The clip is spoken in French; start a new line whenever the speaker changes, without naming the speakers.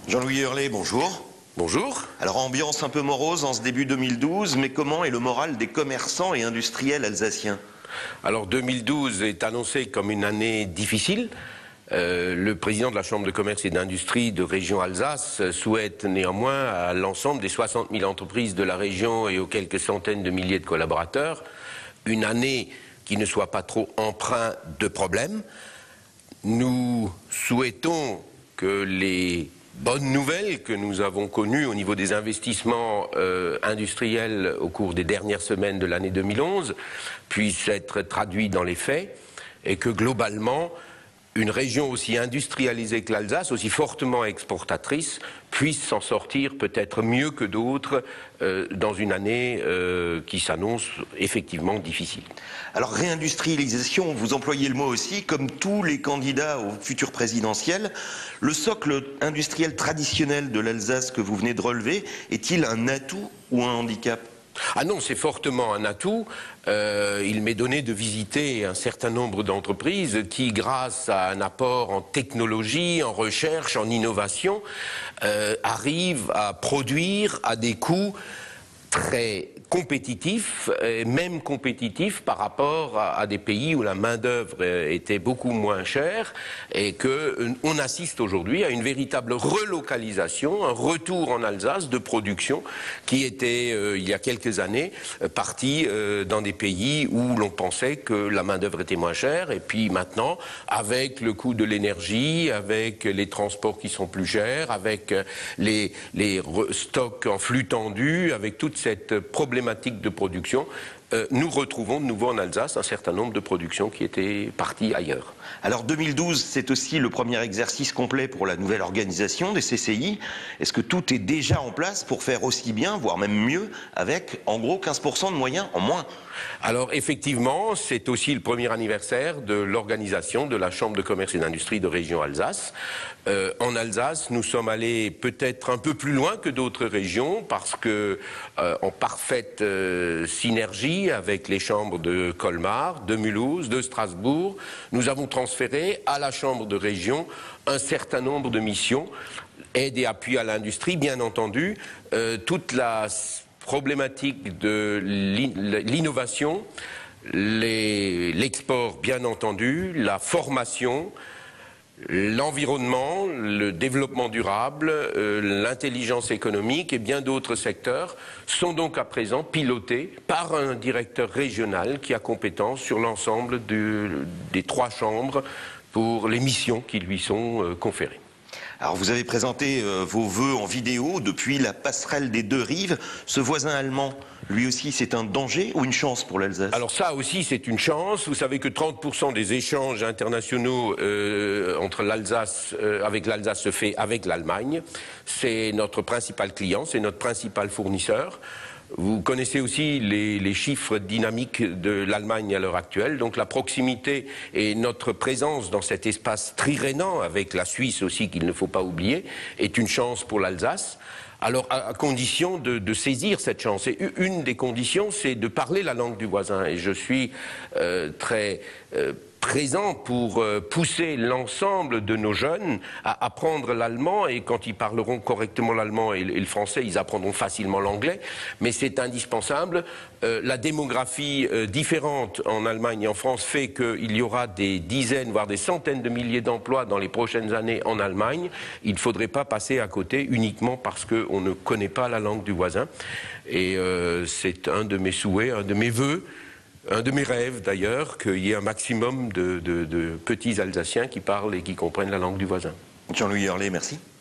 Jean-Louis Hurlet, bonjour.
Bonjour.
Alors, ambiance un peu morose en ce début 2012, mais comment est le moral des commerçants et industriels alsaciens?
Alors 2012 est annoncé comme une année difficile. Le président de la Chambre de commerce et d'industrie de région Alsace souhaite néanmoins à l'ensemble des 60 000 entreprises de la région et aux quelques centaines de milliers de collaborateurs une année qui ne soit pas trop empreinte de problèmes. Nous souhaitons que les bonnes nouvelles que nous avons connues au niveau des investissements industriels au cours des dernières semaines de l'année 2011 puissent être traduites dans les faits et que globalement une région aussi industrialisée que l'Alsace, aussi fortement exportatrice, puisse s'en sortir peut-être mieux que d'autres dans une année qui s'annonce effectivement difficile.
Alors, réindustrialisation, vous employez le mot aussi, comme tous les candidats au futur présidentiel. Le socle industriel traditionnel de l'Alsace que vous venez de relever, est-il un atout ou un handicap ?
Ah non, c'est fortement un atout. Il m'est donné de visiter un certain nombre d'entreprises qui, grâce à un apport en technologie, en recherche, en innovation, arrivent à produire à des coûts très compétitifs, même compétitifs par rapport à des pays où la main-d'œuvre était beaucoup moins chère et qu'on assiste aujourd'hui à une véritable relocalisation, un retour en Alsace de production qui était, il y a quelques années, parti dans des pays où l'on pensait que la main-d'œuvre était moins chère et puis maintenant, avec le coût de l'énergie, avec les transports qui sont plus chers, avec les stocks en flux tendu, avec toute cette problématique de production, nous retrouvons de nouveau en Alsace un certain nombre de productions qui étaient parties ailleurs.
Alors 2012, c'est aussi le premier exercice complet pour la nouvelle organisation des CCI. Est-ce que tout est déjà en place pour faire aussi bien, voire même mieux, avec en gros 15% de moyens en moins?
Alors effectivement, c'est aussi le premier anniversaire de l'organisation de la Chambre de commerce et d'industrie de région Alsace. En Alsace, nous sommes allés peut-être un peu plus loin que d'autres régions parce que, en parfaite synergie avec les chambres de Colmar, de Mulhouse, de Strasbourg, nous avons transféré à la Chambre de région un certain nombre de missions, aide et appui à l'industrie, bien entendu, toute la problématique de l'innovation, l'export bien entendu, la formation, l'environnement, le développement durable, l'intelligence économique et bien d'autres secteurs sont donc à présent pilotés par un directeur régional qui a compétence sur l'ensemble des 3 chambres pour les missions qui lui sont conférées.
Alors, vous avez présenté vos vœux en vidéo depuis la passerelle des 2 rives. Ce voisin allemand, lui aussi, c'est un danger ou une chance pour l'Alsace?
Alors ça aussi, c'est une chance. Vous savez que 30% des échanges internationaux entre l'Alsace, avec l'Alsace se fait avec l'Allemagne. C'est notre principal client, c'est notre principal fournisseur. Vous connaissez aussi les chiffres dynamiques de l'Allemagne à l'heure actuelle. Donc la proximité et notre présence dans cet espace trirhénan, avec la Suisse aussi qu'il ne faut pas oublier, est une chance pour l'Alsace. Alors à condition de saisir cette chance. Et une des conditions, c'est de parler la langue du voisin. Et je suis très présent pour pousser l'ensemble de nos jeunes à apprendre l'allemand, et quand ils parleront correctement l'allemand et le français, ils apprendront facilement l'anglais, mais c'est indispensable. La démographie différente en Allemagne et en France fait qu'il y aura des dizaines, voire des centaines de milliers d'emplois dans les prochaines années en Allemagne. Il ne faudrait pas passer à côté uniquement parce qu'on ne connaît pas la langue du voisin. Et c'est un de mes souhaits, un de mes vœux, un de mes rêves d'ailleurs, qu'il y ait un maximum de petits Alsaciens qui parlent et qui comprennent la langue du voisin.
Jean-Louis Hurlet, merci.